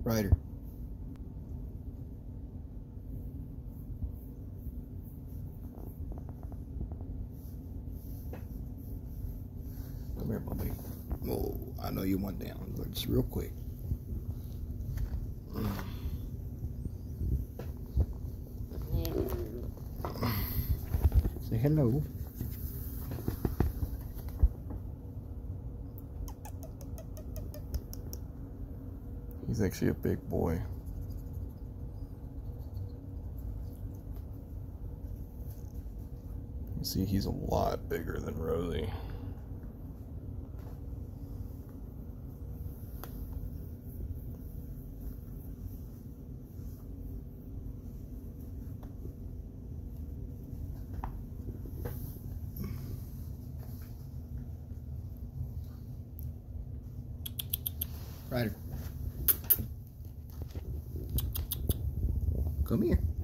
Ryder. Come here, puppy. Oh, I know you went down, but just real quick. Say hello. He's actually a big boy. You see, he's a lot bigger than Rosie. Ryder. Come here.